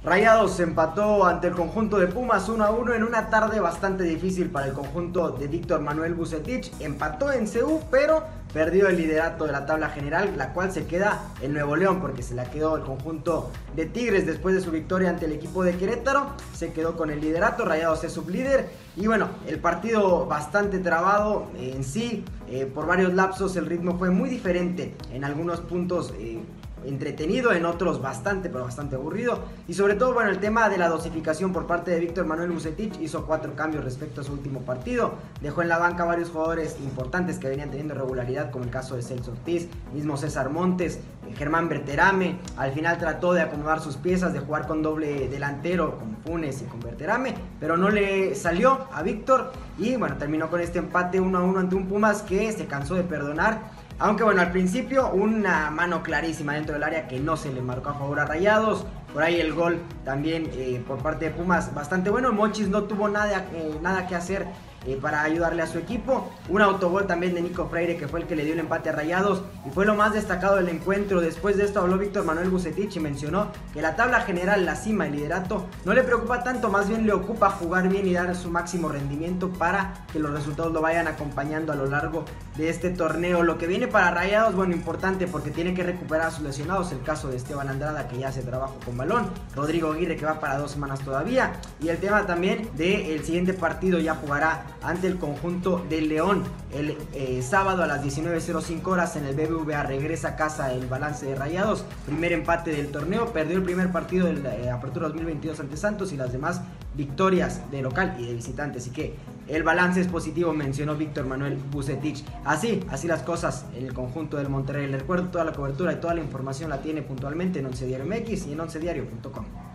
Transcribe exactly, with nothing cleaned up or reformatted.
Rayados empató ante el conjunto de Pumas uno a uno en una tarde bastante difícil para el conjunto de Víctor Manuel Vucetich. Empató en C U, pero perdió el liderato de la tabla general, la cual se queda en Nuevo León, porque se la quedó el conjunto de Tigres después de su victoria ante el equipo de Querétaro. Se quedó con el liderato, Rayados es sublíder. Y bueno, el partido bastante trabado en sí, eh, por varios lapsos el ritmo fue muy diferente, en algunos puntos eh, entretenido, en otros bastante, pero bastante aburrido. Y sobre todo, bueno, el tema de la dosificación por parte de Víctor Manuel Vucetich. Hizo cuatro cambios respecto a su último partido. Dejó en la banca varios jugadores importantes que venían teniendo regularidad, como el caso de Celso Ortiz, mismo César Montes, Germán Berterame. Al final trató de acomodar sus piezas, de jugar con doble delantero, con Funes y con Berterame, pero no le salió a Víctor. Y bueno, terminó con este empate uno a uno ante un Pumas que se cansó de perdonar. Aunque bueno, al principio una mano clarísima dentro del área que no se le marcó a favor a Rayados. Por ahí el gol también eh, por parte de Pumas bastante bueno. Mochis no tuvo nada, eh, nada que hacer eh, para ayudarle a su equipo. Un autogol también de Nico Freire, que fue el que le dio el empate a Rayados y fue lo más destacado del encuentro. Después de esto habló Víctor Manuel Vucetich y mencionó que la tabla general, la cima, el liderato no le preocupa tanto, más bien le ocupa jugar bien y dar su máximo rendimiento para que los resultados lo vayan acompañando a lo largo de este torneo. Lo que viene para Rayados, bueno, importante porque tiene que recuperar a sus lesionados, el caso de Esteban Andrada, que ya hace trabajo con balón, Rodrigo Aguirre, que va para dos semanas todavía, y el tema también del siguiente partido. Ya jugará ante el conjunto de León el eh, sábado a las diecinueve cero cinco horas en el B B V A. Regresa a casa el balance de Rayados, primer empate del torneo, perdió el primer partido de la eh, Apertura dos mil veintidós ante Santos y las demás victorias de local y de visitante, así que el balance es positivo, mencionó Víctor Manuel Vucetich. Así, así las cosas en el conjunto del Monterrey. Les recuerdo, toda la cobertura y toda la información la tiene puntualmente en once diario M X y en once diario punto com.